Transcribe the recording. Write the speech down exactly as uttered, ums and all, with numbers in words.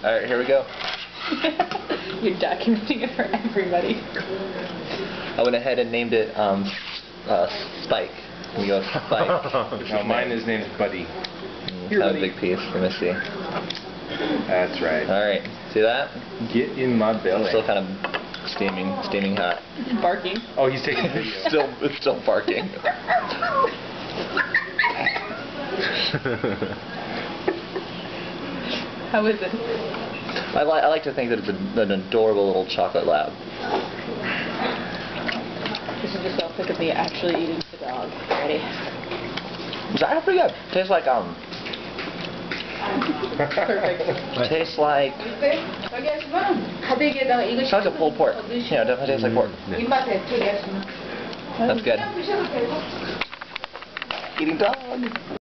Alright, here we go. You're documenting it for everybody. I went ahead and named it um, uh, Spike. We go Spike. No, mine is named Buddy. Mm, kind of a big piece. Let me see. That's right. Alright, see that? Get in my belly. Still kind of steaming, steaming hot. Barking. Oh, he's taking a video. still, it's still barking. How is it? I, li I like to think that it's a, an adorable little chocolate lab. This is just look at me actually eating the dog. Ready? It's actually pretty good. Tastes like, um... Perfect. Tastes like... Tastes like a pulled pork. Yeah, it definitely tastes like pork. That's good. Eating dog.